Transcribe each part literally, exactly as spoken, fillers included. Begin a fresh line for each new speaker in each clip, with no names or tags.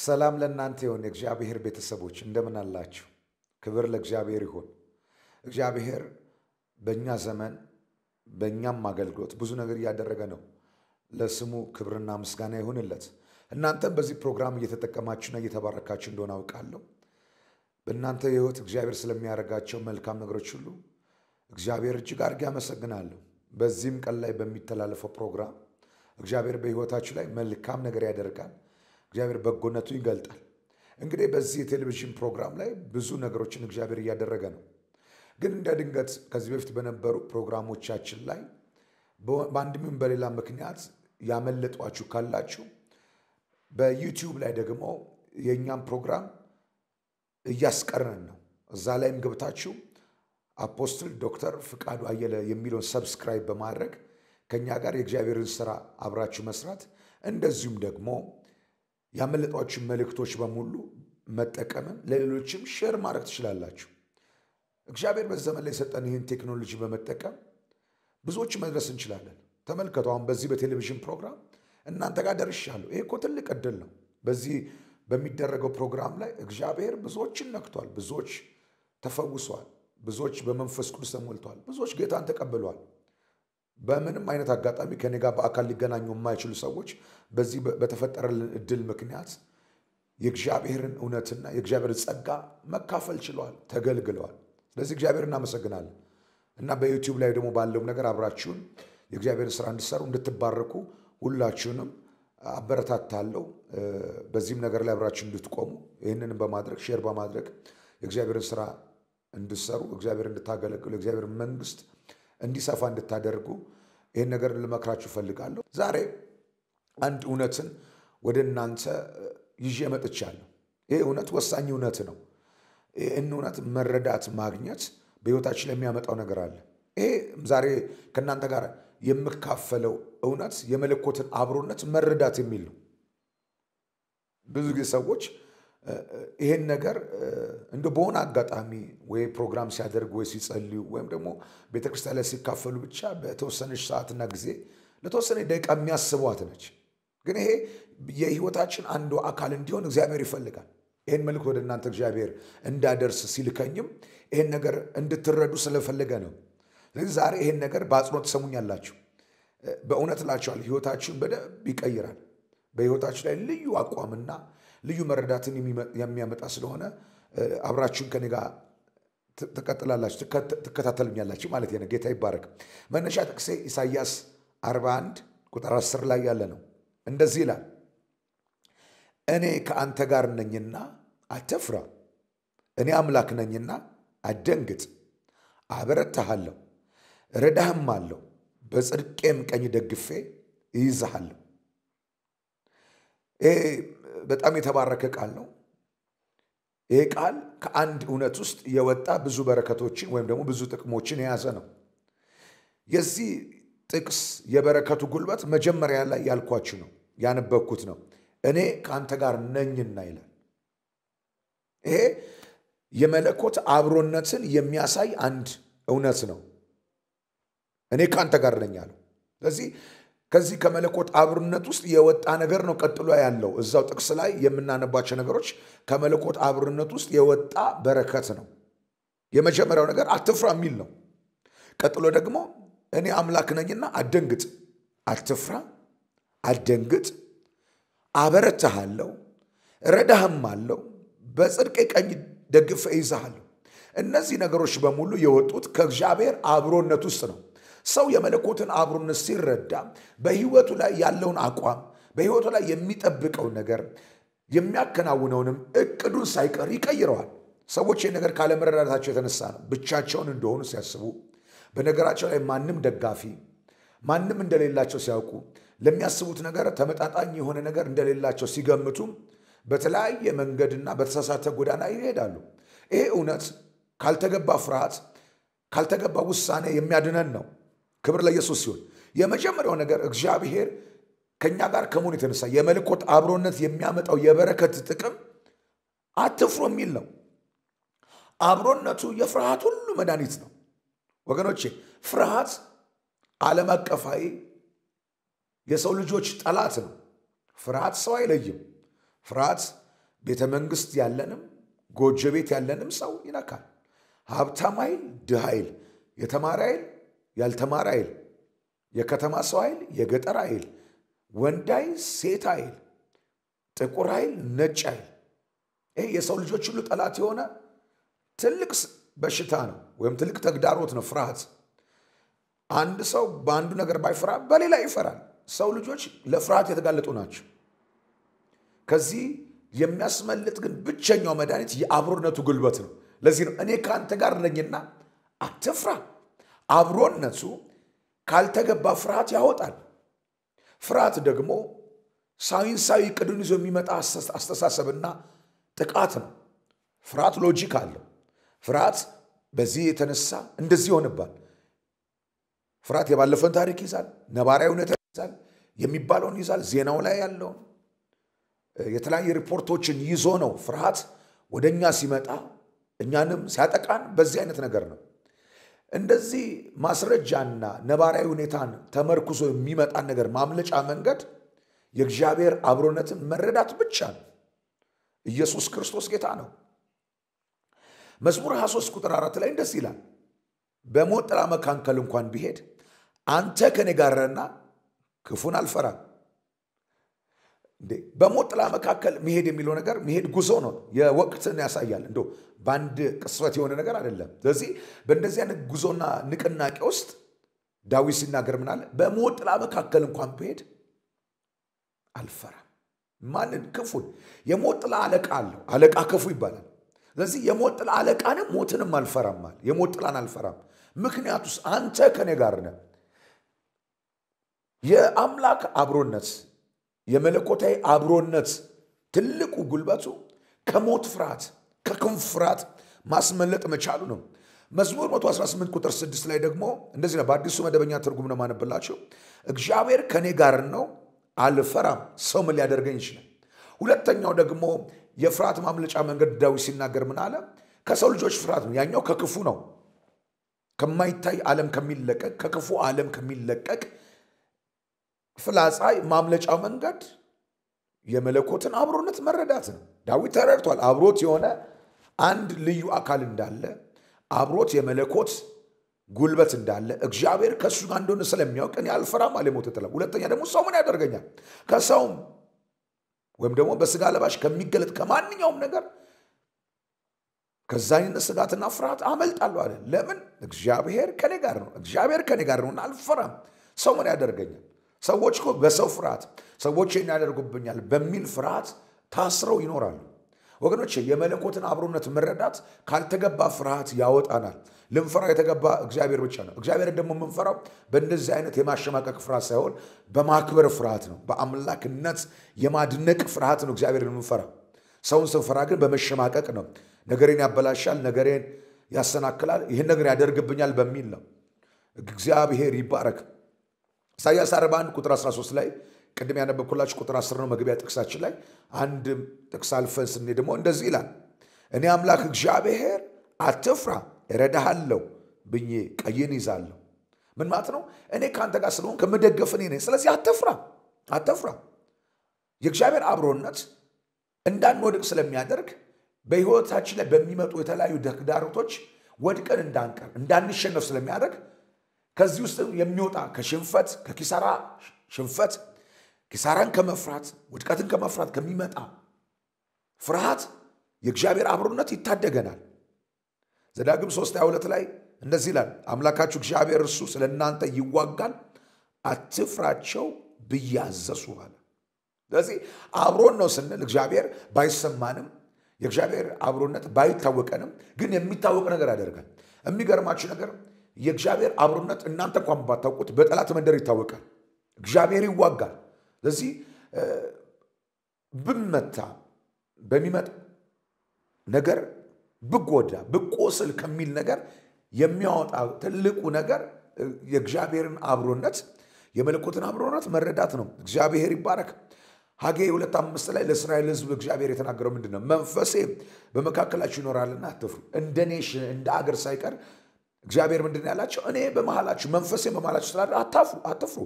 ሰላም ለእናንተ ይሁን የእግዚአብሔር ቤተሰቦች እንደምን አላችሁ? ክብር ለእግዚአብሔር ይሁን። እግዚአብሔር በእኛ ዘመን በእኛም አገልግሎት ብዙ ነገር እያደረገ ነው። ለስሙ ክብርና ምስጋና ይሁንለት። እናንተም በዚህ ፕሮግራም እየተጠቀማችሁና እየተባረካችሁ እንደሆነ አውቃለሁ። በእናንተ ሕይወት እግዚአብሔር ስለሚያደርጋቸው መልካም ነገሮች ሁሉ እግዚአብሔር እጅግ አድርጌ አመሰግናለሁ። በዚህም ቀን ላይ በሚተላለፈው ፕሮግራም እግዚአብሔር በሕይወታችሁ ላይ መልካም ነገር ያደርጋል። እግዚአብሔር በጎነቱ ይገልጣል። እንግዲህ በዚህ የቴሌቪዥን ፕሮግራም ላይ ብዙ ነገሮችን እግዚአብሔር እያደረገ ነው። ግን እንደ ድንገት ከዚህ በፊት በነበሩ ፕሮግራሞቻችን ላይ በአንድም በሌላ ምክንያት ያመለጧችሁ ካላችሁ በዩቲዩብ ላይ ደግሞ የኛም ፕሮግራም እያስቀረን ነው። እዛ ላይም ገብታችሁ አፖስትል ዶክተር ፍቃዱ አየለ የሚለውን ሰብስክራይብ በማድረግ ከኛ ጋር የእግዚአብሔርን ስራ አብራችሁ መስራት እንደዚሁም ደግሞ ያመለጧችሁ መልእክቶች በሙሉ መጠቀምም ለሌሎችም ሼር ማድረግ ትችላላችሁ። እግዚአብሔር በዘመን ላይ የሰጠን ይህን ቴክኖሎጂ በመጠቀም ብዙዎች መድረስ እንችላለን። ተመልከቱ፣ አሁን በዚህ በቴሌቪዥን ፕሮግራም እናንተ ጋር ደርሻለሁ። ይሄ እኮ ትልቅ ዕድል ነው። በዚህ በሚደረገው ፕሮግራም ላይ እግዚአብሔር ብዙዎችን ነክቷል፣ ብዙዎች ተፈውሰዋል፣ ብዙዎች በመንፈስ ቅዱስ ተሞልተዋል፣ ብዙዎች ጌታን ተቀብለዋል። በምንም አይነት አጋጣሚ ከኔ ጋር በአካል ሊገናኙ የማይችሉ ሰዎች በዚህ በተፈጠረልን ዕድል ምክንያት የእግዚአብሔርን እውነትና የእግዚአብሔርን ጸጋ መካፈል ችለዋል፣ ተገልግለዋል። ስለዚህ እግዚአብሔር እናመሰግናለን እና በዩቲዩብ ላይ ደግሞ ባለው ነገር አብራችሁን የእግዚአብሔርን ስራ እንድትሰሩ እንድትባረኩ ሁላችሁንም አበረታታለሁ። በዚህም ነገር ላይ አብራችሁን እንድትቆሙ ይህንንም በማድረግ ሼር በማድረግ የእግዚአብሔርን ስራ እንድትሰሩ እግዚአብሔር እንድታገለግሉ የእግዚአብሔር መንግስት እንዲሰፋ እንድታደርጉ ይህን ነገር ልመክራችሁ ፈልጋለሁ። ዛሬ አንድ እውነትን ወደ እናንተ ይዤ መጥቻለሁ። ይህ እውነት ወሳኝ እውነት ነው። ይህን እውነት መረዳት ማግኘት በሕይወታችን የሚያመጣው ነገር አለ። ይሄ ዛሬ ከእናንተ ጋር የምካፈለው እውነት የመለኮትን አብሮነት መረዳት የሚል ነው። ብዙ ጊዜ ሰዎች ይሄን ነገር እንደ በሆነ አጋጣሚ ወይ ፕሮግራም ሲያደርጉ ወይ ሲጸልዩ ወይም ደግሞ ቤተክርስቲያን ላይ ሲካፈሉ ብቻ በተወሰነች ሰዓትና ጊዜ ለተወሰነ ደቂቃ የሚያስቧት ነች። ግን ይሄ የህይወታችን አንዱ አካል እንዲሆን እግዚአብሔር ይፈልጋል። ይሄን መልእክት ወደ እናንተ እግዚአብሔር እንዳደርስ ሲልከኝም ይሄን ነገር እንድትረዱ ስለፈለገ ነው። ስለዚህ ዛሬ ይሄን ነገር በአጽንኦት ትሰሙኛላችሁ። በእውነት እላችኋለሁ ህይወታችሁን በደንብ ይቀይራል። በህይወታችሁ ላይ ልዩ አቋምና ልዩ መረዳትን የሚያመጣ ስለሆነ አብራችሁን ከኔ ጋር ትቀጥላላችሁ፣ ትከታተሉኛላችሁ ማለት ነው። ጌታ ይባረክ። መነሻ ጥቅሴ ኢሳይያስ አርባ አንድ ቁጥር አስር ላይ ያለ ነው። እንደዚህ ይላል፣ እኔ ከአንተ ጋር ነኝና አትፍራ፣ እኔ አምላክ ነኝና አትደንግጥ፣ አበረታሃለሁ፣ ረዳህም አለው፣ በጽድቄም ቀኝ ደግፌ ይይዝሃለሁ። ይሄ በጣም የተባረከ ቃል ነው። ይሄ ቃል ከአንድ እውነት ውስጥ የወጣ ብዙ በረከቶችን ወይም ደግሞ ብዙ ጥቅሞችን የያዘ ነው። የዚህ ጥቅስ የበረከቱ ጉልበት መጀመሪያ ላይ ያልኳችሁ ነው፣ ያነበብኩት ነው። እኔ ከአንተ ጋር ነኝና ይላል። ይሄ የመለኮት አብሮነትን የሚያሳይ አንድ እውነት ነው። እኔ ከአንተ ጋር ነኝ አለው። ስለዚህ ከዚህ ከመለኮት አብሮነት ውስጥ የወጣ ነገር ነው ቀጥሎ ያለው። እዛው ጥቅስ ላይ የምናነባቸው ነገሮች ከመለኮት አብሮነት ውስጥ የወጣ በረከት ነው። የመጀመሪያው ነገር አትፍራ የሚል ነው። ቀጥሎ ደግሞ እኔ አምላክ ነኝና አትደንግጥ፣ አትፍራ፣ አትደንግጥ፣ አበረታሃለሁ፣ ረዳህም አለው፣ በጽድቄ ቀኝ ደግፌ ይይዝሃለሁ። እነዚህ ነገሮች በሙሉ የወጡት ከእግዚአብሔር አብሮነት ውስጥ ነው። ሰው የመለኮትን አብሮነት ሲረዳ በህይወቱ ላይ ያለውን አቋም፣ በህይወቱ ላይ የሚጠብቀው ነገር፣ የሚያከናውነውንም እቅዱን ሳይቀር ይቀይረዋል። ሰዎች ይህ ነገር ካለመረዳታቸው የተነሳ ነው ብቻቸውን እንደሆኑ ሲያስቡ፣ በነገራቸው ላይ ማንም ደጋፊ ማንም እንደሌላቸው ሲያውቁ፣ ለሚያስቡት ነገር ተመጣጣኝ የሆነ ነገር እንደሌላቸው ሲገምቱ በተለያየ መንገድና በተሳሳተ ጎዳና ይሄዳሉ። ይሄ እውነት ካልተገባ ፍርሃት፣ ካልተገባ ውሳኔ የሚያድነን ነው። ክብር ለኢየሱስ ሲሆን የመጀመሪያው ነገር እግዚአብሔር ከኛ ጋር ከመሆኑ የተነሳ የመለኮት አብሮነት የሚያመጣው የበረከት ጥቅም አትፍሩ የሚል ነው። አብሮነቱ የፍርሃት ሁሉ መድኃኒት ነው። ወገኖቼ ፍርሃት ዓለም አቀፋዊ የሰው ልጆች ጠላት ነው። ፍርሃት ሰው አይለይም። ፍርሃት ቤተ መንግስት ያለንም ጎጆ ቤት ያለንም ሰው ይነካል። ሀብታም ኃይል፣ ድሃ ኃይል፣ የተማረ ኃይል፣ ያልተማረ ኃይል፣ የከተማ ሰው ኃይል፣ የገጠር ኃይል፣ ወንድ ኃይል፣ ሴት ኃይል፣ ጥቁር ኃይል፣ ነጭ ኃይል፣ ይሄ የሰው ልጆች ሁሉ ጠላት የሆነ ትልቅ በሽታ ነው ወይም ትልቅ ተግዳሮት ነው ፍርሃት። አንድ ሰው በአንዱ ነገር ባይፈራ በሌላ ይፈራል። ሰው ልጆች ለፍርሃት የተጋለጡ ናቸው። ከዚህ የሚያስመልጥ ግን ብቸኛው መድኃኒት የአብሮነቱ ጉልበት ነው። ለዚህ ነው እኔ ከአንተ ጋር ነኝና አትፍራ። አብሮነቱ ካልተገባ ፍርሃት ያወጣል። ፍርሃት ደግሞ ሳይንሳዊ ቅዱን ይዞ የሚመጣ አስተሳሰብና ጥቃት ነው። ፍርሃት ሎጂክ አለው። ፍርሃት በዚህ የተነሳ እንደዚህ ይሆንባል። ፍርሃት የባለፈውን ታሪክ ይዛል፣ ነባራዊ ሁኔታ ይዛል፣ የሚባለውን ይዛል፣ ዜናው ላይ ያለውን የተለያየ ሪፖርቶችን ይዞ ነው ፍርሃት ወደኛ ሲመጣ እኛንም ሲያጠቃን በዚህ አይነት ነገር ነው። እንደዚህ ማስረጃና ነባራዊ ሁኔታን ተመርኩዞ የሚመጣን ነገር ማምለጫ መንገድ የእግዚአብሔር አብሮነትን መረዳት ብቻ ነው። ኢየሱስ ክርስቶስ ጌታ ነው። መዝሙር ሃያ ሦስት ቁጥር አራት ላይ እንደዚህ ይላል፣ በሞት ጥላ መካከል እንኳን ቢሄድ አንተ ከኔ ጋር ነህና ክፉን አልፈራም። እንዴ በሞት ጥላ መካከል መሄድ የሚለው ነገር መሄድ ጉዞ ነው። የወቅትን ያሳያል። እንዶ በአንድ ቅስፈት የሆነ ነገር አይደለም። ስለዚህ በእንደዚህ አይነት ጉዞና ንቅናቄ ውስጥ ዳዊት ሲናገር ምን አለ? በሞት ጥላ መካከል እንኳን ብሄድ አልፈራም። ማንን? ክፉን። የሞት ጥላ አለቃ አለው። አለቃ ክፉ ይባላል። ስለዚህ የሞት ጥላ አለቃንም ሞትንም አልፈራም ማለት የሞት ጥላን አልፈራም። ምክንያቱስ አንተ ከኔ ጋር ነህ። የአምላክ አብሮነት የመለኮታዊ አብሮነት ትልቁ ጉልበቱ ከሞት ፍርሃት ከክንፍ ፍርሃት ማስመለጥ መቻሉ ነው። መዝሙር መቶ አስራ ስምንት ቁጥር ስድስት ላይ ደግሞ እንደዚህ ነው። በአዲሱ መደበኛ ትርጉም ነው ማነብላችሁ። እግዚአብሔር ከኔ ጋር ነው አልፈራም፣ ሰው ምን ሊያደርገኝ ይችላል? ሁለተኛው ደግሞ የፍርሃት ማምለጫ መንገድ ዳዊት ሲናገር ምን አለ? ከሰው ልጆች ፍርሃት ነው። ያኛው ከክፉ ነው፣ ከማይታይ ዓለም ከሚለቀቅ ከክፉ ዓለም ከሚለቀቅ ፍላጻ ማምለጫው መንገድ የመለኮትን አብሮነት መረዳት ነው። ዳዊት ተረድቷል። አብሮት የሆነ አንድ ልዩ አካል እንዳለ፣ አብሮት የመለኮት ጉልበት እንዳለ፣ እግዚአብሔር ከሱ ጋር እንደሆነ ስለሚያውቅ እኔ አልፈራም አለ ሞት ጥላ። ሁለተኛ ደግሞ ሰው ምን ያደርገኛል? ከሰውም ወይም ደግሞ በስጋ ለባሽ ከሚገለጥ ከማንኛውም ነገር ከዛ አይነት ስጋትና ፍርሃት አመልጣለሁ አለ። ለምን? እግዚአብሔር ከኔ ጋር ነው። እግዚአብሔር ከኔ ጋር ነውና አልፈራም። ሰው ምን ያደርገኛል? ሰዎች እኮ በሰው ፍርሃት ሰዎች ይህን ያደርጉብኛል በሚል ፍርሃት ታስረው ይኖራሉ። ወገኖች የመለኮትን አብሮነት መረዳት ካልተገባ ፍርሃት ያወጣናል። ልንፈራ የተገባ እግዚአብሔር ብቻ ነው። እግዚአብሔር ደግሞ የምንፈራው በእንደዚህ አይነት የማሸማቀቅ ፍርሃት ሳይሆን በማክበር ፍርሃት ነው። በአምላክነት የማድነቅ ፍርሃት ነው እግዚአብሔርን የምንፈራው። ሰውን ስንፈራ ግን በመሸማቀቅ ነው። ነገሬን ያበላሻል፣ ነገሬን ያሰናክላል፣ ይህን ነገር ያደርግብኛል በሚል ነው። እግዚአብሔር ይባረክ። ኢሳይያስ አርባ አንድ ቁጥር አስራ ሦስት ላይ ቅድም ያነበብኩላችሁ ቁጥር አስር ነው መግቢያ ጥቅሳችን ላይ። አንድ ጥቅስ አልፈን ስንሄድ ደግሞ እንደዚህ ይላል፣ እኔ አምላክ እግዚአብሔር አትፍራ እረዳሃለሁ ብዬ ቀይን ይዛለሁ። ምን ማለት ነው? እኔ ከአንተ ጋር ስለሆን ከምደገፍ እኔ ነኝ። ስለዚህ አትፍራ አትፍራ። የእግዚአብሔር አብሮነት እንዳንወድቅ ስለሚያደርግ በሕይወታችን ላይ በሚመጡ የተለያዩ ተግዳሮቶች ወድቀን እንዳንቀር እንዳንሸነፍ ስለሚያደርግ ከዚህ ውስጥ የሚወጣ ከሽንፈት ከኪሳራ ሽንፈት ኪሳራን ከመፍራት ውድቀትን ከመፍራት ከሚመጣ ፍርሃት የእግዚአብሔር አብሮነት ይታደገናል። ዘዳግም ሶስት ሃያ ሁለት ላይ እንደዚህ ይላል፣ አምላካችሁ እግዚአብሔር እርሱ ስለ እናንተ ይዋጋል፣ አትፍራቸው ብዬ አዘዝሁ አለ። ስለዚህ አብሮን ነው ስንል እግዚአብሔር ባይሰማንም የእግዚአብሔር አብሮነት ባይታወቀንም ግን የሚታወቅ ነገር ያደርጋል። የሚገርማችሁ ነገር የእግዚአብሔር አብሮነት እናንተ እንኳን ባታውቁት በጠላት መንደር ይታወቃል። እግዚአብሔር ይዋጋል። ስለዚህ ብመታ በሚመጣ ነገር ብጎዳ ብቆስል ከሚል ነገር የሚያወጣ ትልቁ ነገር የእግዚአብሔርን አብሮነት የመለኮትን አብሮነት መረዳት ነው። እግዚአብሔር ይባረክ። ሐጌ ሁለት አምስት ላይ ለእስራኤል ሕዝብ እግዚአብሔር የተናገረው ምንድነው? መንፈሴ በመካከላችሁ ይኖራልና አትፍሩ። እንደ ኔሽን እንደ አገር ሳይቀር እግዚአብሔር ምንድነው ያላቸው? እኔ በመሃላችሁ መንፈሴ በመሃላችሁ ስላለ አታፍሩ አትፍሩ።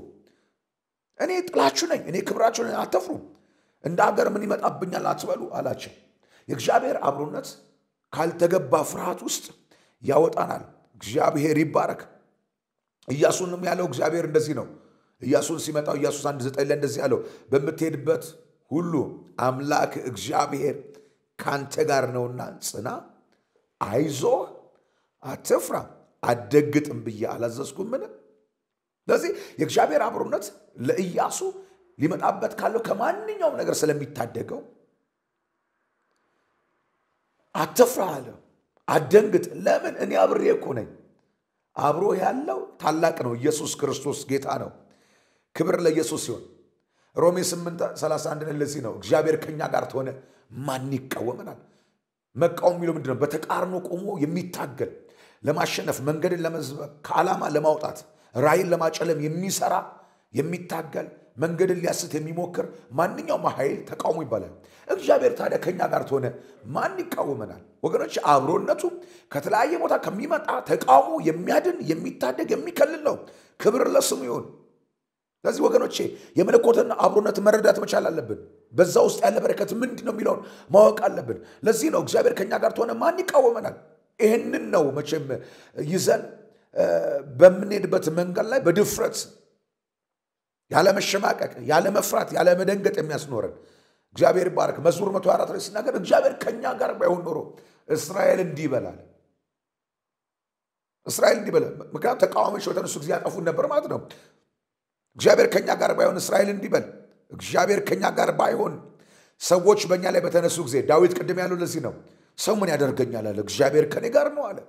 እኔ ጥላችሁ ነኝ፣ እኔ ክብራችሁ ነኝ፣ አትፍሩ። እንደ አገር ምን ይመጣብኛል አትበሉ አላቸው። የእግዚአብሔር አብሮነት ካልተገባ ፍርሃት ውስጥ ያወጣናል። እግዚአብሔር ይባረክ። ኢያሱንም ያለው እግዚአብሔር እንደዚህ ነው። ኢያሱን ሲመጣው ኢያሱስ አንድ ዘጠኝ ላይ እንደዚህ ያለው በምትሄድበት ሁሉ አምላክ እግዚአብሔር ካንተ ጋር ነውና ጽና፣ አይዞህ፣ አትፍራ፣ አትደንግጥም ብዬ አላዘዝኩምን? ስለዚህ የእግዚአብሔር አብሮነት ለኢያሱ ሊመጣበት ካለው ከማንኛውም ነገር ስለሚታደገው አትፍራ አለ፣ አትደንግጥ። ለምን? እኔ አብሬ እኮ ነኝ። አብሮ ያለው ታላቅ ነው። ኢየሱስ ክርስቶስ ጌታ ነው። ክብር ለኢየሱስ ሲሆን ሮሜ ስምንት ሰላሳ አንድ ለዚህ ነው እግዚአብሔር ከኛ ጋር ተሆነ ማን ይቃወመናል? መቃወም የሚለው ምንድነው? በተቃርኖ ቆሞ የሚታገል ለማሸነፍ መንገድን ለመዝበብ ከዓላማ ለማውጣት ራይን ለማጨለም የሚሰራ የሚታገል መንገድን ሊያስት የሚሞክር ማንኛውም ኃይል ተቃውሞ ይባላል። እግዚአብሔር ታዲያ ከኛ ጋር ተሆነ ማን ይቃወመናል? ወገኖች አብሮነቱ ከተለያየ ቦታ ከሚመጣ ተቃውሞ የሚያድን የሚታደግ የሚከልል ነው። ክብር ለስሙ ይሁን። ስለዚህ ወገኖቼ የመለኮትን አብሮነት መረዳት መቻል አለብን። በዛ ውስጥ ያለ በረከት ምንድን ነው የሚለውን ማወቅ አለብን። ለዚህ ነው እግዚአብሔር ከኛ ጋር ተሆነ ማን ይቃወመናል? ይህንን ነው መቼም ይዘን በምንሄድበት መንገድ ላይ በድፍረት ያለ መሸማቀቅ ያለ መፍራት ያለ መደንገጥ የሚያስኖረን እግዚአብሔር ይባረክ። መዝሙር መቶ አራት ላይ ሲናገር እግዚአብሔር ከኛ ጋር ባይሆን ኖሮ እስራኤል እንዲህ ይበላል፣ እስራኤል እንዲህ ይበላል። ምክንያቱም ተቃዋሚዎች በተነሱ ጊዜ ያጠፉን ነበር ማለት ነው። እግዚአብሔር ከኛ ጋር ባይሆን እስራኤል እንዲህ ይበል። እግዚአብሔር ከኛ ጋር ባይሆን ሰዎች በእኛ ላይ በተነሱ ጊዜ ዳዊት ቅድም ያለው ለዚህ ነው። ሰው ምን ያደርገኛል አለ፣ እግዚአብሔር ከኔ ጋር ነው አለ።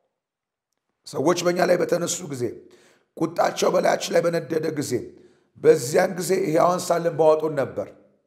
ሰዎች በእኛ ላይ በተነሱ ጊዜ ቁጣቸው በላያችን ላይ በነደደ ጊዜ በዚያን ጊዜ ሕያዋን ሳለን ባወጡን ነበር፣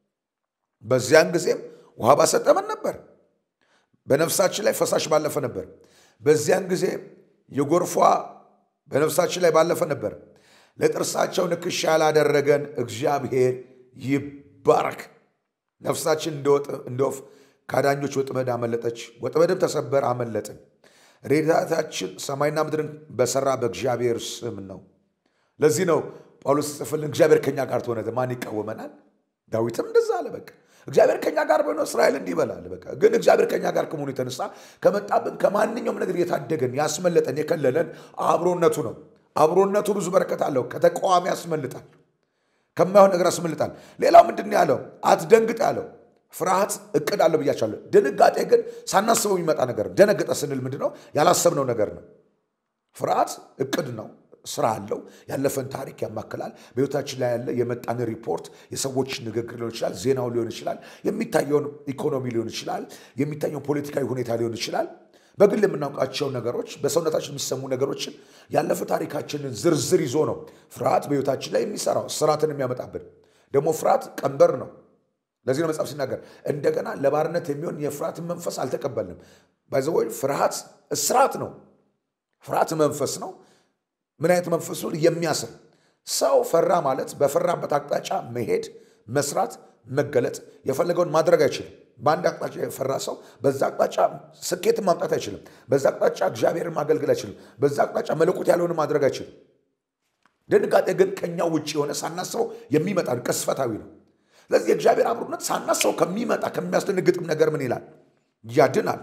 በዚያን ጊዜም ውሃ ባሰጠመን ነበር፣ በነፍሳችን ላይ ፈሳሽ ባለፈ ነበር። በዚያን ጊዜ የጎርፏ በነፍሳችን ላይ ባለፈ ነበር። ለጥርሳቸው ንክሻ ያላደረገን እግዚአብሔር ይባረክ። ነፍሳችን እንደ ወፍ ከአዳኞች ወጥመድ አመለጠች፣ ወጥመድም ተሰበር አመለጥን። ረድኤታችን ሰማይና ምድርን በሰራ በእግዚአብሔር ስም ነው። ለዚህ ነው ጳውሎስ ጽፈልን እግዚአብሔር ከኛ ጋር ተሆነ ማን ይቃወመናል? ዳዊትም እንደዛ አለ። በቃ እግዚአብሔር ከኛ ጋር ሆኖ እስራኤል እንዲህ ይበላል። በቃ ግን እግዚአብሔር ከኛ ጋር ከመሆኑ የተነሳ ከመጣብን ከማንኛውም ነገር የታደገን ያስመለጠን የከለለን አብሮነቱ ነው። አብሮነቱ ብዙ በረከት አለው። ከተቃዋሚ ያስመልጣል፣ ከማይሆን ነገር ያስመልጣል። ሌላው ምንድን ነው ያለው? አትደንግጥ ያለው። ፍርሃት እቅድ አለው ብያቸዋለሁ። ድንጋጤ ግን ሳናስበው የሚመጣ ነገር። ደነገጠ ስንል ምንድን ነው? ያላሰብነው ነገር ነው። ፍርሃት እቅድ ነው፣ ስራ አለው። ያለፈን ታሪክ ያማክላል። በሕይወታችን ላይ ያለ የመጣን ሪፖርት፣ የሰዎች ንግግር ሊሆን ይችላል፣ ዜናው ሊሆን ይችላል፣ የሚታየውን ኢኮኖሚ ሊሆን ይችላል፣ የሚታየውን ፖለቲካዊ ሁኔታ ሊሆን ይችላል፣ በግል የምናውቃቸው ነገሮች፣ በሰውነታችን የሚሰሙ ነገሮችን፣ ያለፈ ታሪካችንን ዝርዝር ይዞ ነው ፍርሃት በሕይወታችን ላይ የሚሰራው ስራትን የሚያመጣብን። ደግሞ ፍርሃት ቀንበር ነው። ለዚህ ነው መጽሐፍ ሲናገር እንደገና ለባርነት የሚሆን የፍርሃትን መንፈስ አልተቀበልንም። ባይዘወይ ፍርሃት እስራት ነው። ፍርሃት መንፈስ ነው። ምን አይነት መንፈስ ነው? የሚያስር ሰው ፈራ ማለት በፈራበት አቅጣጫ መሄድ፣ መስራት፣ መገለጥ፣ የፈለገውን ማድረግ አይችልም። በአንድ አቅጣጫ የፈራ ሰው በዛ አቅጣጫ ስኬትን ማምጣት አይችልም። በዛ አቅጣጫ እግዚአብሔርን ማገልገል አይችልም። በዛ አቅጣጫ መለኮት ያለውን ማድረግ አይችልም። ድንጋጤ ግን ከኛ ውጭ የሆነ ሳናስበው የሚመጣ ቅስፈታዊ ነው። ስለዚህ የእግዚአብሔር አብሮነት ሳናስበው ከሚመጣ ከሚያስደነግጥም ነገር ምን ይላል? ያድናል።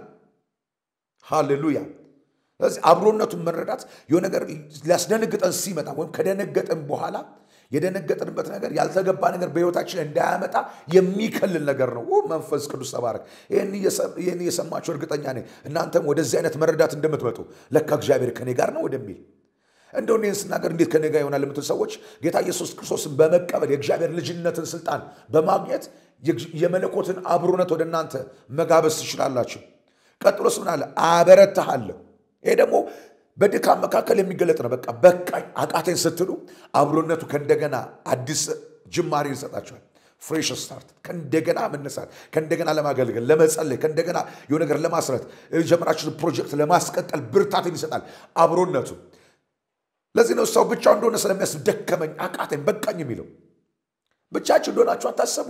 ሃሌሉያ። ስለዚህ አብሮነቱን መረዳት የሆነ ነገር ሊያስደነግጠን ሲመጣ ወይም ከደነገጠን በኋላ የደነገጥንበት ነገር ያልተገባ ነገር በሕይወታችን እንዳያመጣ የሚከልል ነገር ነው። መንፈስ ቅዱስ ተባረክ። ይህን እየሰማችሁ እርግጠኛ ነኝ እናንተም ወደዚህ አይነት መረዳት እንደምትመጡ፣ ለካ እግዚአብሔር ከኔ ጋር ነው ወደሚል። እንደው እኔን ስናገር እንዴት ከኔ ጋር ይሆናል የምትሉ ሰዎች ጌታ ኢየሱስ ክርስቶስን በመቀበል የእግዚአብሔር ልጅነትን ስልጣን በማግኘት የመለኮትን አብሮነት ወደ እናንተ መጋበዝ ትችላላችሁ። ቀጥሎስ ምን አለ? አበረታሃለሁ። ይሄ ደግሞ በድካም መካከል የሚገለጥ ነው። በቃ በቃኝ አቃተኝ ስትሉ አብሮነቱ ከእንደገና አዲስ ጅማሬ ይሰጣችኋል። ፍሬሽ ስታርት፣ ከእንደገና መነሳት፣ ከእንደገና ለማገልገል ለመጸለይ፣ ከእንደገና የሆነ ነገር ለማስረት የጀመራችሁትን ፕሮጀክት ለማስቀጠል ብርታትን ይሰጣል አብሮነቱ። ለዚህ ነው ሰው ብቻው እንደሆነ ስለሚያስብ ደከመኝ አቃተኝ በቃኝ የሚለው። ብቻችሁ እንደሆናችሁ አታስቡ።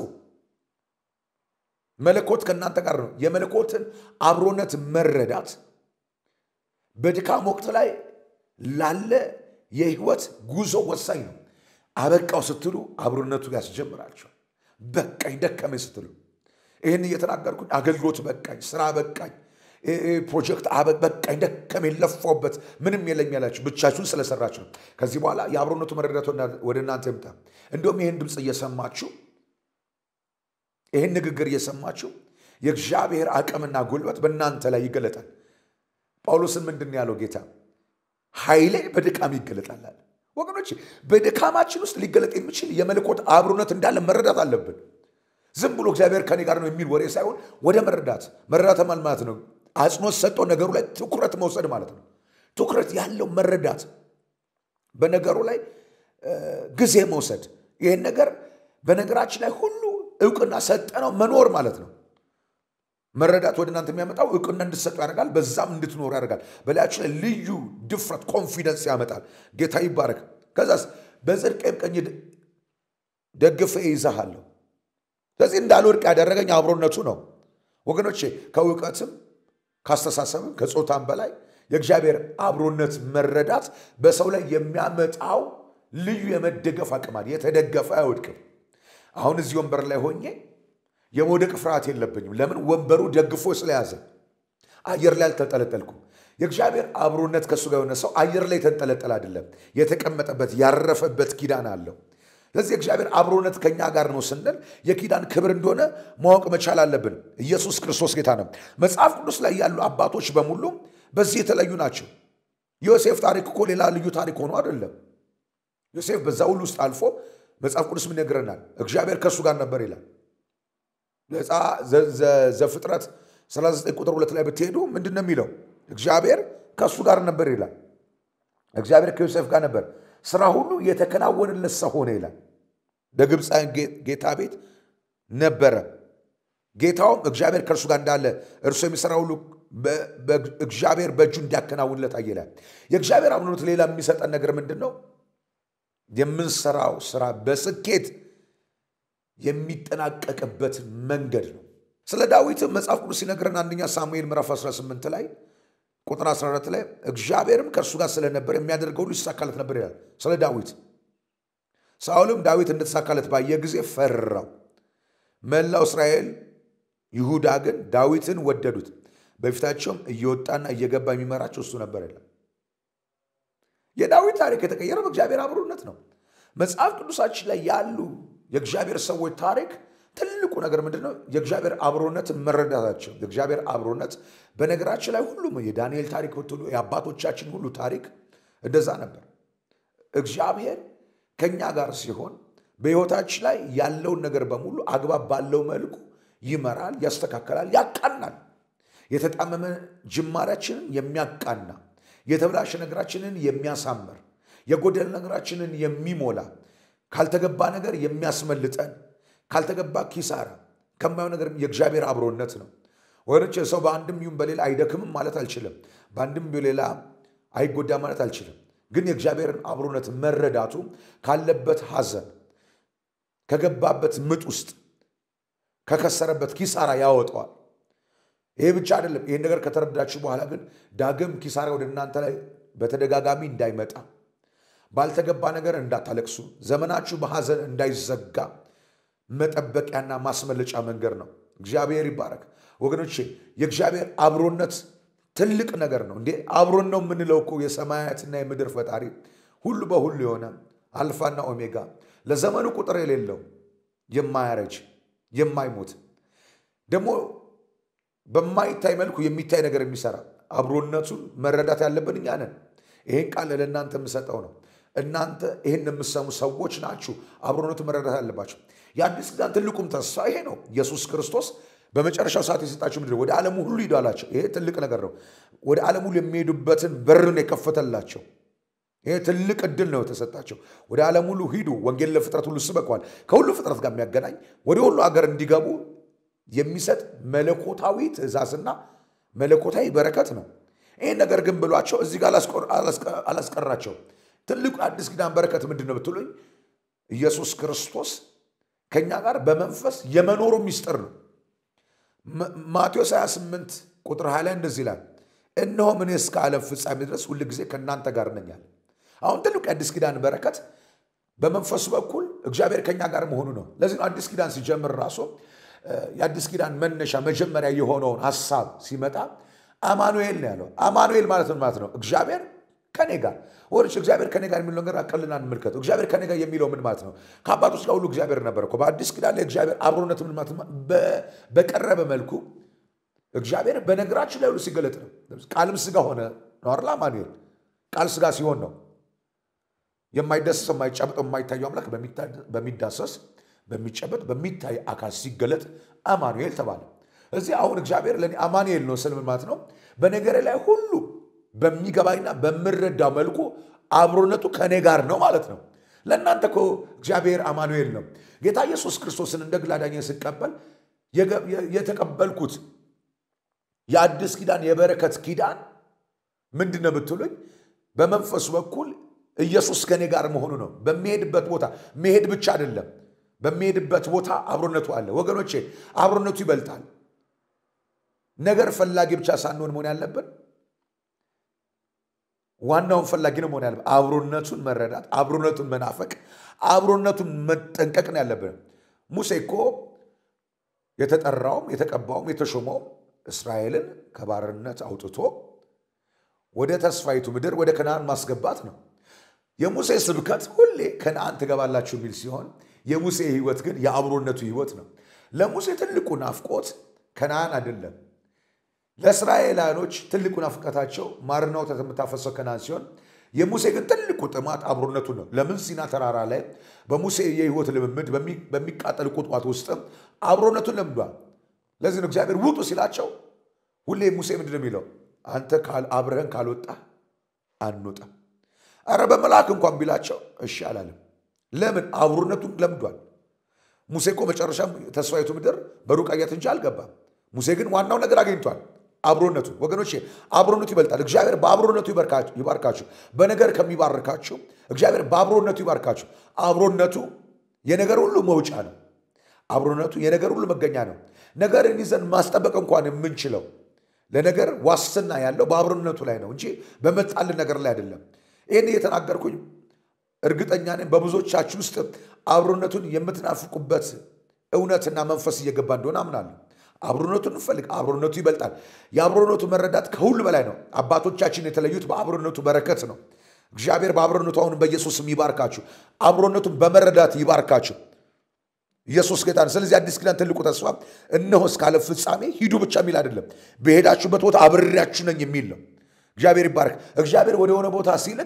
መለኮት ከእናንተ ጋር ነው። የመለኮትን አብሮነት መረዳት በድካም ወቅት ላይ ላለ የህይወት ጉዞ ወሳኝ ነው። አበቃው ስትሉ አብሮነቱ ያስጀምራችሁ። በቃኝ ደከመኝ ስትሉ ይህን እየተናገርኩኝ አገልግሎት በቃኝ፣ ስራ በቃኝ፣ ፕሮጀክት በቃኝ፣ ደከመኝ፣ ለፋሁበት፣ ምንም የለኝ ያላችሁ ብቻችሁን ስለሰራችሁ ነው። ከዚህ በኋላ የአብሮነቱ መረዳት ወደ እናንተ ይምጣ። እንደውም ይህን ድምፅ እየሰማችሁ ይህን ንግግር እየሰማችሁ የእግዚአብሔር አቅምና ጉልበት በእናንተ ላይ ይገለጣል። ጳውሎስን ምንድን ያለው ጌታ? ኃይሌ በድካም ይገለጣል። ወገኖች በድካማችን ውስጥ ሊገለጥ የሚችል የመለኮት አብሮነት እንዳለ መረዳት አለብን። ዝም ብሎ እግዚአብሔር ከኔ ጋር ነው የሚል ወሬ ሳይሆን ወደ መረዳት መረዳት ማለት ነው አጽንኦት ሰጥቶ ነገሩ ላይ ትኩረት መውሰድ ማለት ነው። ትኩረት ያለው መረዳት፣ በነገሩ ላይ ጊዜ መውሰድ። ይህን ነገር በነገራችን ላይ ሁሉ እውቅና ሰጠነው መኖር ማለት ነው። መረዳት ወደ እናንተ የሚያመጣው እውቅና እንድትሰጡ ያደርጋል፣ በዛም እንድትኖሩ ያደርጋል። በላያችሁ ላይ ልዩ ድፍረት ኮንፊደንስ ያመጣል። ጌታ ይባረክ። ከዛስ በጽድቄም ቀኝ ደግፌ ይዛሃለሁ። ስለዚህ እንዳልወድቅ ያደረገኝ አብሮነቱ ነው ወገኖቼ። ከእውቀትም ካስተሳሰብም ከጾታም በላይ የእግዚአብሔር አብሮነት መረዳት በሰው ላይ የሚያመጣው ልዩ የመደገፍ አቅም አለ። የተደገፈ አይወድቅም። አሁን እዚህ ወንበር ላይ ሆኜ የመውደቅ ፍርሃት የለብኝም። ለምን? ወንበሩ ደግፎ ስለያዘ አየር ላይ አልተንጠለጠልኩም። የእግዚአብሔር አብሮነት ከሱ ጋር የሆነ ሰው አየር ላይ ተንጠለጠለ አይደለም፣ የተቀመጠበት ያረፈበት ኪዳን አለው። ስለዚህ የእግዚአብሔር አብሮነት ከኛ ጋር ነው ስንል የኪዳን ክብር እንደሆነ ማወቅ መቻል አለብን። ኢየሱስ ክርስቶስ ጌታ ነው። መጽሐፍ ቅዱስ ላይ ያሉ አባቶች በሙሉ በዚህ የተለዩ ናቸው። ዮሴፍ ታሪክ እኮ ሌላ ልዩ ታሪክ ሆኖ አይደለም። ዮሴፍ በዛ ሁሉ ውስጥ አልፎ መጽሐፍ ቅዱስ ምን ይነግረናል? እግዚአብሔር ከሱ ጋር ነበር ይላል። ዘፍጥረት ሰላሳ ዘጠኝ ቁጥር ሁለት ላይ ብትሄዱ ምንድን ነው የሚለው? እግዚአብሔር ከሱ ጋር ነበር ይላል። እግዚአብሔር ከዮሴፍ ጋር ነበር፣ ስራ ሁሉ የተከናወነለት ሰው ሆነ ይላል። በግብፃውያን ጌታ ቤት ነበረ። ጌታውም እግዚአብሔር ከእርሱ ጋር እንዳለ እርሱ የሚሰራ ሁሉ እግዚአብሔር በእጁ እንዲያከናውንለት አየላል። የእግዚአብሔር አብሮነት ሌላ የሚሰጠን ነገር ምንድን ነው? የምንሰራው ስራ በስኬት የሚጠናቀቅበት መንገድ ነው። ስለ ዳዊት መጽሐፍ ቅዱስ ሲነግረን አንደኛ ሳሙኤል ምዕራፍ አስራ ስምንት ላይ ቁጥር አስራ አራት ላይ እግዚአብሔርም ከእርሱ ጋር ስለነበር የሚያደርገው ሁሉ ይሳካለት ነበር ይላል ስለ ዳዊት። ሳኦልም ዳዊት እንደተሳካለት ባየ ጊዜ ፈራው። መላው እስራኤል ይሁዳ ግን ዳዊትን ወደዱት፣ በፊታቸውም እየወጣና እየገባ የሚመራቸው እሱ ነበር ይላል። የዳዊት ታሪክ የተቀየረው በእግዚአብሔር አብሮነት ነው። መጽሐፍ ቅዱሳችን ላይ ያሉ የእግዚአብሔር ሰዎች ታሪክ ትልቁ ነገር ምንድነው? የእግዚአብሔር አብሮነት መረዳታቸው። የእግዚአብሔር አብሮነት በነገራችን ላይ ሁሉም የዳንኤል ታሪክ ብትሉ የአባቶቻችን ሁሉ ታሪክ እንደዛ ነበር። እግዚአብሔር ከኛ ጋር ሲሆን በሕይወታችን ላይ ያለውን ነገር በሙሉ አግባብ ባለው መልኩ ይመራል፣ ያስተካከላል፣ ያቃናል። የተጣመመ ጅማሬያችንን የሚያቃና፣ የተበላሸ ነገራችንን የሚያሳምር፣ የጎደለ ነገራችንን የሚሞላ፣ ካልተገባ ነገር የሚያስመልጠን፣ ካልተገባ ኪሳራ ከማየው ነገር የእግዚአብሔር አብሮነት ነው። ወንጭ ሰው በአንድም ይሁን በሌላ አይደክምም ማለት አልችልም። በአንድም በሌላ አይጎዳም ማለት አልችልም። ግን የእግዚአብሔርን አብሮነት መረዳቱ ካለበት ሐዘን፣ ከገባበት ምጥ ውስጥ፣ ከከሰረበት ኪሳራ ያወጣዋል። ይሄ ብቻ አይደለም። ይሄን ነገር ከተረዳችሁ በኋላ ግን ዳግም ኪሳራ ወደ እናንተ ላይ በተደጋጋሚ እንዳይመጣ፣ ባልተገባ ነገር እንዳታለቅሱ፣ ዘመናችሁ በሐዘን እንዳይዘጋ መጠበቂያና ማስመለጫ መንገድ ነው። እግዚአብሔር ይባረክ ወገኖቼ። የእግዚአብሔር አብሮነት ትልቅ ነገር ነው። እንዴ አብሮን ነው የምንለው እኮ የሰማያትና የምድር ፈጣሪ፣ ሁሉ በሁሉ የሆነ አልፋና ኦሜጋ፣ ለዘመኑ ቁጥር የሌለው የማያረጅ የማይሞት ደግሞ በማይታይ መልኩ የሚታይ ነገር የሚሰራ አብሮነቱን መረዳት ያለብን እኛ ነን። ይሄን ቃል ለእናንተ የምሰጠው ነው። እናንተ ይሄን የምትሰሙ ሰዎች ናችሁ። አብሮነቱን መረዳት አለባችሁ። የአዲስ ኪዳን ትልቁም ተስፋ ይሄ ነው። ኢየሱስ ክርስቶስ በመጨረሻው ሰዓት የሰጣቸው ምንድን ነው? ወደ ዓለም ሁሉ ሂዱ አላቸው። ይሄ ትልቅ ነገር ነው። ወደ ዓለም ሁሉ የሚሄዱበትን በርን የከፈተላቸው ይሄ ትልቅ እድል ነው የተሰጣቸው። ወደ ዓለም ሁሉ ሂዱ፣ ወንጌል ለፍጥረት ሁሉ ስበኳል። ከሁሉ ፍጥረት ጋር የሚያገናኝ ወደ ሁሉ ሀገር እንዲገቡ የሚሰጥ መለኮታዊ ትእዛዝና መለኮታዊ በረከት ነው። ይሄን ነገር ግን ብሏቸው እዚህ ጋር አላስቀራቸው። ትልቁ አዲስ ኪዳን በረከት ምንድን ነው ብትሉኝ፣ ኢየሱስ ክርስቶስ ከኛ ጋር በመንፈስ የመኖሩ ሚስጥር ነው። ማቴዎስ ሃያ ስምንት ቁጥር ሃያ ላይ እንደዚህ ይላል፣ እነሆ እኔ እስከ ዓለም ፍጻሜ ድረስ ሁል ጊዜ ከእናንተ ጋር ነኝ አለ። አሁን ትልቁ የአዲስ ኪዳን በረከት በመንፈሱ በኩል እግዚአብሔር ከኛ ጋር መሆኑ ነው። ለዚህ ነው አዲስ ኪዳን ሲጀምር ራሱ የአዲስ ኪዳን መነሻ መጀመሪያ የሆነውን ሐሳብ ሲመጣ አማኑኤል ነው ያለው። አማኑኤል ማለት ምን ማለት ነው? እግዚአብሔር ከኔ ጋር ወርሽ እግዚአብሔር ከኔ ጋር የሚለው ነገር አቀልና እንመልከተው። እግዚአብሔር ከኔ ጋር የሚለው ምን ማለት ነው? ከአባቶች ጋር ሁሉ እግዚአብሔር ነበር እኮ። በአዲስ ኪዳን ላይ እግዚአብሔር አብሮነት ምን ማለት ነው? በቀረበ መልኩ እግዚአብሔር በነገራችን ላይ ሁሉ ሲገለጥ ነው። ቃልም ስጋ ሆነ ነው አይደል? አማኑኤል ቃል ስጋ ሲሆን ነው የማይዳሰስ የማይጨበጥ የማይታየው አምላክ በሚዳሰስ በሚጨበጥ በሚታይ አካል ሲገለጥ አማኑኤል ተባለ። እዚህ አሁን እግዚአብሔር ለኔ አማኑኤል ነው ስል ምን ማለት ነው? በነገር ላይ ሁሉ በሚገባኝና በምረዳው መልኩ አብሮነቱ ከኔ ጋር ነው ማለት ነው። ለእናንተ እኮ እግዚአብሔር አማኑኤል ነው። ጌታ ኢየሱስ ክርስቶስን እንደ ግል አዳኜ ስቀበል የተቀበልኩት የአዲስ ኪዳን የበረከት ኪዳን ምንድን ነው ብትሉኝ፣ በመንፈሱ በኩል ኢየሱስ ከኔ ጋር መሆኑ ነው። በሚሄድበት ቦታ መሄድ ብቻ አይደለም፣ በሚሄድበት ቦታ አብሮነቱ አለ። ወገኖቼ አብሮነቱ ይበልጣል። ነገር ፈላጊ ብቻ ሳንሆን መሆን ያለብን ዋናውን ፈላጊ ነው መሆን ያለብን። አብሮነቱን መረዳት፣ አብሮነቱን መናፈቅ፣ አብሮነቱን መጠንቀቅ ነው ያለብን። ሙሴ እኮ የተጠራውም የተቀባውም የተሾመውም እስራኤልን ከባርነት አውጥቶ ወደ ተስፋይቱ ምድር ወደ ከነዓን ማስገባት ነው። የሙሴ ስብከት ሁሌ ከነዓን ትገባላችሁ የሚል ሲሆን የሙሴ ህይወት ግን የአብሮነቱ ህይወት ነው። ለሙሴ ትልቁ ናፍቆት ከነዓን አይደለም። ለእስራኤላኖች ትልቁ ናፍቆታቸው ማርና ወተት የምታፈሰው ከነዓን ሲሆን የሙሴ ግን ትልቁ ጥማት አብሮነቱ ነው። ለምን? ሲና ተራራ ላይ በሙሴ የህይወት ልምምድ በሚቃጠል ቁጥቋጦ ውስጥ አብሮነቱን ለምዷል። ለዚህ ነው እግዚአብሔር ውጡ ሲላቸው ሁሌ ሙሴ ምንድን ነው የሚለው? አንተ አብረህን ካልወጣ አንወጣም። አረ በመልአክ እንኳን ቢላቸው እሺ አላለም። ለምን? አብሮነቱን ለምዷል። ሙሴ እኮ መጨረሻም ተስፋይቱ ምድር በሩቅ አያት እንጂ አልገባም። ሙሴ ግን ዋናው ነገር አግኝቷል፣ አብሮነቱ። ወገኖቼ አብሮነቱ ይበልጣል። እግዚአብሔር በአብሮነቱ ይባርካችሁ። በነገር ከሚባርካችሁ እግዚአብሔር በአብሮነቱ ይባርካችሁ። አብሮነቱ የነገር ሁሉ መውጫ ነው። አብሮነቱ የነገር ሁሉ መገኛ ነው። ነገርን ይዘን ማስጠበቅ እንኳን የምንችለው ለነገር ዋስትና ያለው በአብሮነቱ ላይ ነው እንጂ በመጣልን ነገር ላይ አይደለም። ይህን እየተናገርኩኝ እርግጠኛ ነኝ በብዙዎቻችሁ ውስጥ አብሮነቱን የምትናፍቁበት እውነትና መንፈስ እየገባ እንደሆነ አምናለሁ። አብሮነቱን እንፈልግ። አብሮነቱ ይበልጣል። የአብሮነቱ መረዳት ከሁሉ በላይ ነው። አባቶቻችን የተለዩት በአብሮነቱ በረከት ነው። እግዚአብሔር በአብሮነቱ አሁን በኢየሱስም ይባርካችሁ። አብሮነቱን በመረዳት ይባርካችሁ። ኢየሱስ ጌታ ነው። ስለዚህ አዲስ ኪዳን ትልቁ ተስፋ እነሆ እስከ ዓለም ፍጻሜ ሂዱ ብቻ የሚል አይደለም፣ በሄዳችሁበት ቦታ አብሬያችሁ ነኝ የሚል ነው። እግዚአብሔር ይባርክ። እግዚአብሔር ወደ ሆነ ቦታ ሲልክ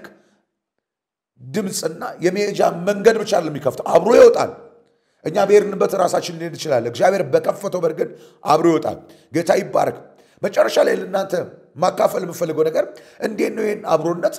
ድምፅና የመሄጃ መንገድ ብቻ አይደለም የሚከፍተው፣ አብሮ ይወጣል። እኛ በሄድንበት ራሳችን ልንሄድ እንችላለን። እግዚአብሔር በከፈተው በርግን አብሮ ይወጣል። ጌታ ይባርክ። መጨረሻ ላይ ለእናንተ ማካፈል የምፈልገው ነገር እንዴት ነው ይህን አብሮነት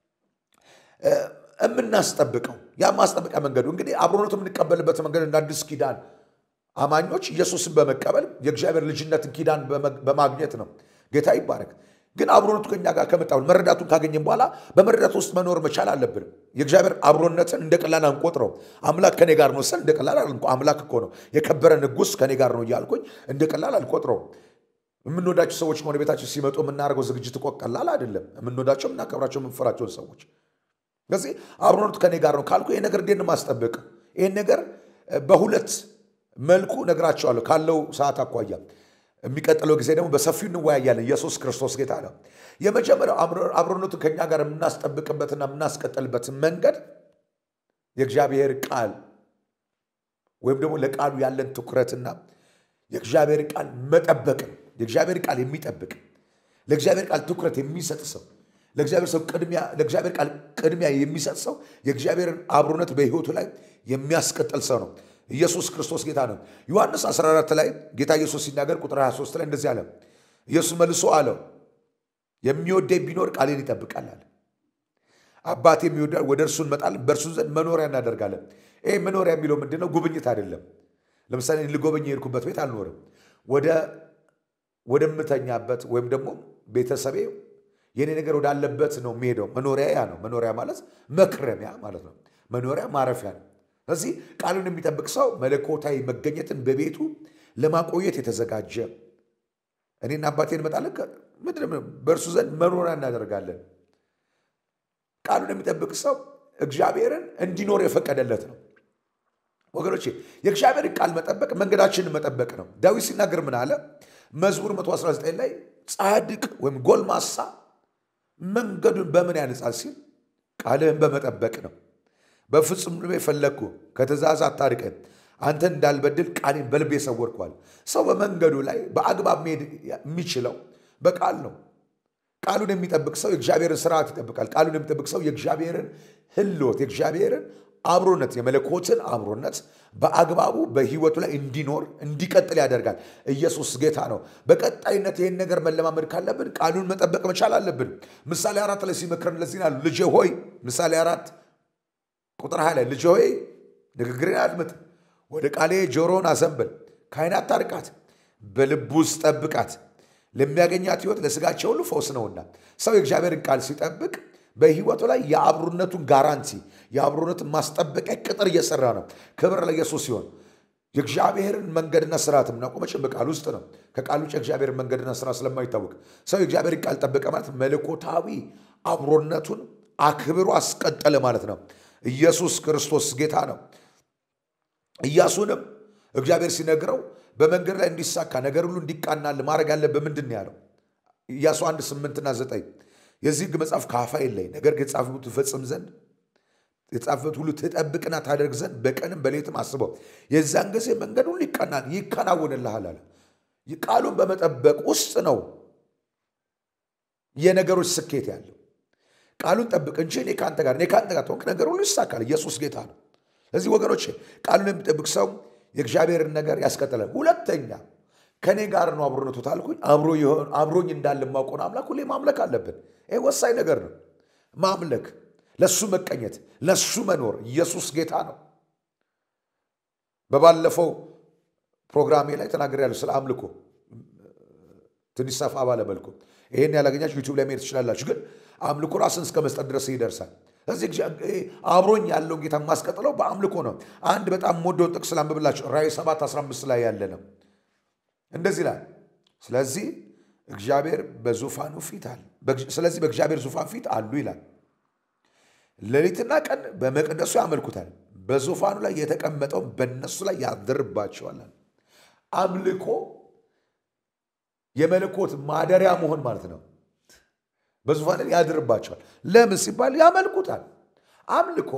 የምናስጠብቀው? ያ ማስጠበቂያ መንገዱ እንግዲህ አብሮነቱ የምንቀበልበት መንገድ እንደ አዲስ ኪዳን አማኞች ኢየሱስን በመቀበል የእግዚአብሔር ልጅነትን ኪዳን በማግኘት ነው። ጌታ ይባረክ። ግን አብሮነቱ ከኛ ጋር ከመጣው መረዳቱን ካገኘን በኋላ በመረዳቱ ውስጥ መኖር መቻል አለብን። የእግዚአብሔር አብሮነትን እንደ ቀላል አንቆጥረው። አምላክ ከኔ ጋር ነው ስል እንደ ቀላል አልቆ አምላክ እኮ ነው የከበረ ንጉሥ ከኔ ጋር ነው እያልኩኝ እንደ ቀላል አልቆጥረው። የምንወዳቸው ሰዎች ከሆነ ቤታችን ሲመጡ የምናደርገው ዝግጅት እኮ ቀላል አይደለም። የምንወዳቸው የምናከብራቸው የምንፈራቸውን ሰዎች ስለዚህ አብሮነቱ ከኔ ጋር ነው ካልኩ ይሄ ነገር እንዴት ነው ማስጠበቅ? ይሄን ነገር በሁለት መልኩ ነግራቸዋለሁ ካለው ሰዓት አኳያ። የሚቀጥለው ጊዜ ደግሞ በሰፊው እንወያያለን። ኢየሱስ ክርስቶስ ጌታ ነው። የመጀመሪያው አብሮነቱ ከኛ ጋር የምናስጠብቅበትና የምናስቀጥልበት መንገድ የእግዚአብሔር ቃል ወይም ደግሞ ለቃሉ ያለን ትኩረትና የእግዚአብሔር ቃል መጠበቅ ነው። የእግዚአብሔር ቃል የሚጠብቅ ለእግዚአብሔር ቃል ትኩረት የሚሰጥ ሰው ለእግዚአብሔር ሰው ቅድሚያ ለእግዚአብሔር ቃል ቅድሚያ የሚሰጥ ሰው የእግዚአብሔርን አብሮነት በሕይወቱ ላይ የሚያስቀጥል ሰው ነው። ኢየሱስ ክርስቶስ ጌታ ነው። ዮሐንስ አስራ አራት ላይ ጌታ ኢየሱስ ሲናገር ቁጥር ሃያ ሶስት ላይ እንደዚህ አለ። ኢየሱስ መልሶ አለው የሚወደኝ ቢኖር ቃሌን ይጠብቃል አለ። አባቴ የሚወደው ወደ እርሱ እንመጣለን፣ በእርሱ ዘንድ መኖሪያ እናደርጋለን። ይሄ መኖሪያ የሚለው ምንድን ነው? ጉብኝት አይደለም። ለምሳሌ ልጎበኝ የሄድኩበት ቤት አልኖርም። ወደ ወደምተኛበት ወይም ደግሞ ቤተሰቤ የኔ ነገር ወዳለበት ነው የሚሄደው። መኖሪያ ያ ነው። መኖሪያ ማለት መክረሚያ ማለት ነው። መኖሪያ ማረፊያ ነው። ስለዚህ ቃሉን የሚጠብቅ ሰው መለኮታዊ መገኘትን በቤቱ ለማቆየት የተዘጋጀ እኔና አባቴ እንመጣለን፣ ምድር በእርሱ ዘንድ መኖሪያ እናደርጋለን። ቃሉን የሚጠብቅ ሰው እግዚአብሔርን እንዲኖር የፈቀደለት ነው። ወገኖቼ የእግዚአብሔር ቃል መጠበቅ መንገዳችንን መጠበቅ ነው። ዳዊት ሲናገር ምን አለ? መዝሙር መቶ አስራ ዘጠኝ ላይ ጻድቅ ወይም ጎልማሳ መንገዱን በምን ያነጻል ሲል ቃልህን በመጠበቅ ነው። በፍጹም ልቤ ፈለግኩ፣ ከትእዛዝ አታርቀኝ፣ አንተን እንዳልበድል ቃሌን በልቤ ሰወርኳል። ሰው በመንገዱ ላይ በአግባብ መሄድ የሚችለው በቃል ነው። ቃሉን የሚጠብቅ ሰው የእግዚአብሔርን ስርዓት ይጠብቃል። ቃሉን የሚጠብቅ ሰው የእግዚአብሔርን ህልውት፣ የእግዚአብሔርን አብሮነት፣ የመለኮትን አብሮነት በአግባቡ በህይወቱ ላይ እንዲኖር እንዲቀጥል ያደርጋል። ኢየሱስ ጌታ ነው። በቀጣይነት ይህን ነገር መለማመድ ካለብን ቃሉን መጠበቅ መቻል አለብን። ምሳሌ አራት ላይ ሲመክረን ለዚህ ነው፣ ልጄ ሆይ ምሳሌ አራት ቁጥር ሃያ ላይ ልጄ ሆይ ንግግሬን አድምጥ፣ ወደ ቃሌ ጆሮን አዘንብል፣ ከዓይን አታርቃት፣ በልብ ውስጥ ጠብቃት፣ ለሚያገኛት ህይወት ለስጋቸው ሁሉ ፈውስ ነውና። ሰው የእግዚአብሔርን ቃል ሲጠብቅ በህይወቱ ላይ የአብሮነቱን ጋራንቲ የአብሮነቱን ማስጠበቂያ ቅጥር እየሰራ ነው። ክብር ለኢየሱስ ሲሆን የእግዚአብሔርን መንገድና ስርዓት የምናውቀው መቼም በቃል ውስጥ ነው። ከቃል ውጭ የእግዚአብሔርን መንገድና ስራ ስለማይታወቅ ሰው የእግዚአብሔርን ቃል ጠበቀ ማለት መለኮታዊ አብሮነቱን አክብሮ አስቀጠለ ማለት ነው። ኢየሱስ ክርስቶስ ጌታ ነው። ኢያሱንም እግዚአብሔር ሲነግረው በመንገድ ላይ እንዲሳካ ነገር ሁሉ እንዲቃናል ማድረግ ያለብህ ምንድን ነው ያለው? ኢያሱ አንድ ስምንትና ዘጠኝ የዚህ ሕግ መጽሐፍ ከአፋ የለይ፣ ነገር ግን የጻፍሁት ትፈጽም ዘንድ የጻፍሁት ሁሉ ትጠብቅና ታደርግ ዘንድ በቀንም በሌትም አስበው፣ የዛን ጊዜ መንገድ ሁሉ ይቃናል ይከናወንልሃል አለ። ቃሉን በመጠበቅ ውስጥ ነው የነገሮች ስኬት ያለው። ቃሉን ጠብቅ እንጂ እኔ ካንተ ጋር እኔ ካንተ ጋር ተወንክ ነገር ሁሉ ይሳካል። ኢየሱስ ጌታ ነው። ስለዚህ ወገኖቼ ቃሉን የሚጠብቅ ሰው የእግዚአብሔርን ነገር ያስቀጥላል። ሁለተኛ ከኔ ጋር ነው አብሮነቱ ታልኩኝ አብሮ ይሆን አብሮኝ እንዳለ ማውቀውን አምላክ ሁሌ ማምለክ አለብን። ይሄ ወሳኝ ነገር ነው። ማምለክ፣ ለሱ መቀኘት፣ ለሱ መኖር። ኢየሱስ ጌታ ነው። በባለፈው ፕሮግራሜ ላይ ተናግሬያለሁ ስለ አምልኮ ትንሽ ሰፋ ባለ መልኩ። ይሄን ያላገኛችሁ ዩቲዩብ ላይ መሄድ ትችላላችሁ። ግን አምልኮ ራስን እስከ መስጠት ድረስ ይደርሳል። ስለዚህ አብሮኝ ያለውን ጌታ ማስቀጥለው በአምልኮ ነው። አንድ በጣም ሞደውን ጥቅስ ላንብብላችሁ። ራእይ ሰባት አስራ አምስት ላይ ያለ ነው። እንደዚህ ላይ ስለዚህ እግዚአብሔር በዙፋኑ ፊት አለ። ስለዚህ በእግዚአብሔር ዙፋን ፊት አሉ ይላል። ሌሊትና ቀን በመቅደሱ ያመልኩታል፣ በዙፋኑ ላይ የተቀመጠው በእነሱ ላይ ያድርባቸዋል። አምልኮ የመለኮት ማደሪያ መሆን ማለት ነው። በዙፋኑ ላይ ያድርባቸዋል። ለምን ሲባል ያመልኩታል። አምልኮ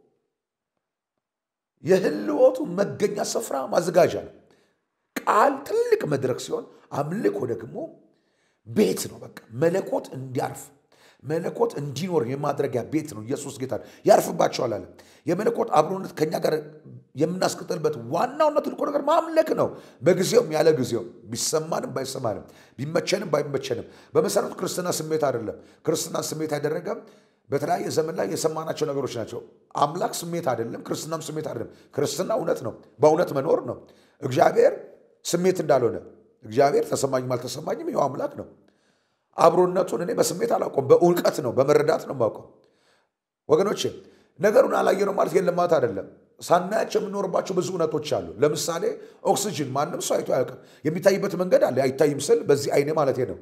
የህልውቱ መገኛ ስፍራ ማዘጋጃ ነው። ቃል ትልቅ መድረክ ሲሆን አምልኮ ደግሞ ቤት ነው። በቃ መለኮት እንዲያርፍ መለኮት እንዲኖር የማድረጊያ ቤት ነው። ኢየሱስ ጌታ ያርፍባቸዋል አለ። የመለኮት አብሮነት ከኛ ጋር የምናስቀጥልበት ዋናውና ትልቁ ነገር ማምለክ ነው። በጊዜውም ያለ ጊዜውም ቢሰማንም ባይሰማንም ቢመቸንም ባይመቸንም። በመሰረቱ ክርስትና ስሜት አይደለም። ክርስትና ስሜት አይደረገም። በተለያየ ዘመን ላይ የሰማናቸው ነገሮች ናቸው። አምላክ ስሜት አይደለም፣ ክርስትናም ስሜት አይደለም። ክርስትና እውነት ነው፣ በእውነት መኖር ነው። እግዚአብሔር ስሜት እንዳልሆነ እግዚአብሔር ተሰማኝም አልተሰማኝም ይኸው አምላክ ነው። አብሮነቱን እኔ በስሜት አላውቀውም፣ በእውቀት ነው፣ በመረዳት ነው የማውቀው። ወገኖቼ ነገሩን አላየነው ማለት የለም ማለት አይደለም። ሳናያቸው የምንኖርባቸው ብዙ እውነቶች አሉ። ለምሳሌ ኦክሲጅን ማንም ሰው አይቶ አያውቅም። የሚታይበት መንገድ አለ። አይታይም ስል በዚህ አይኔ ማለት ነው።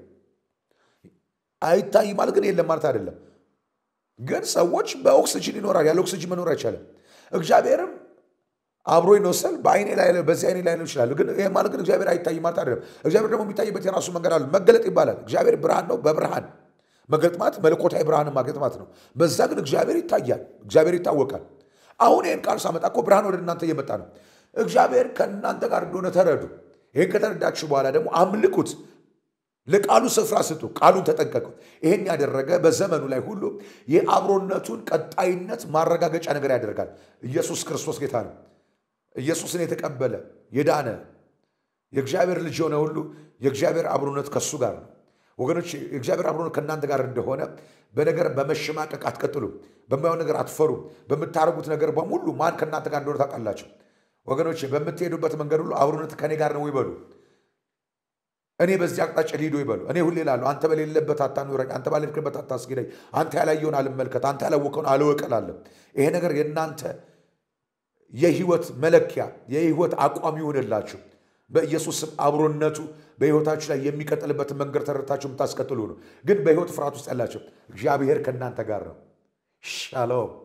አይታይ ማለት ግን የለም ማለት አይደለም። ግን ሰዎች በኦክሲጅን ይኖራል፣ ያለ ኦክሲጅን መኖር አይቻልም። እግዚአብሔርም አብሮ ይኖሰል በአይኔ ላይ በዚህ አይኔ ላይ ነው ይችላል። ግን ይሄ ማለት ግን እግዚአብሔር አይታይ ማለት አይደለም። እግዚአብሔር ደግሞ የሚታይበት የራሱ መንገድ አለ። መገለጥ ይባላል። እግዚአብሔር ብርሃን ነው። በብርሃን መገለጥ ማለት መለኮታዊ ብርሃን ማግኘት ማለት ነው። በዛ ግን እግዚአብሔር ይታያል፣ እግዚአብሔር ይታወቃል። አሁን ይሄን ቃል ሳመጣ እኮ ብርሃን ወደ እናንተ እየመጣ ነው። እግዚአብሔር ከእናንተ ጋር እንደሆነ ተረዱ። ይሄን ከተረዳችሁ በኋላ ደግሞ አምልኩት፣ ለቃሉ ስፍራ ስጡ፣ ቃሉን ተጠንቀቁ። ይሄን ያደረገ በዘመኑ ላይ ሁሉ የአብሮነቱን ቀጣይነት ማረጋገጫ ነገር ያደርጋል። ኢየሱስ ክርስቶስ ጌታ ነው። ኢየሱስን የተቀበለ የዳነ የእግዚአብሔር ልጅ የሆነ ሁሉ የእግዚአብሔር አብሮነት ከሱ ጋር ነው። ወገኖች የእግዚአብሔር አብሮነት ከእናንተ ጋር እንደሆነ በነገር በመሸማቀቅ አትቀጥሉ፣ በማየው ነገር አትፈሩ። በምታደርጉት ነገር በሙሉ ማን ከእናንተ ጋር እንደሆነ ታውቃላችሁ። ወገኖች በምትሄዱበት መንገድ ሁሉ አብሮነት ከኔ ጋር ነው ይበሉ። እኔ በዚህ አቅጣጫ ሊሄዱ ይበሉ። እኔ ሁሌ እላለሁ አንተ በሌለበት አታኑረኝ፣ አንተ ባልሄድክበት አታስገደኝ፣ አንተ ያላየውን አልመልከት፣ አንተ ያላወቀውን አልወቀላለሁ። ይሄ ነገር የእናንተ የህይወት መለኪያ የህይወት አቋም ይሆንላችሁ። በኢየሱስ ስም አብሮነቱ በህይወታችሁ ላይ የሚቀጥልበትን መንገድ ተረታችሁ የምታስቀጥሉ ነው። ግን በህይወት ፍርሃት ውስጥ ያላችሁ እግዚአብሔር ከእናንተ ጋር ነው። ሻሎም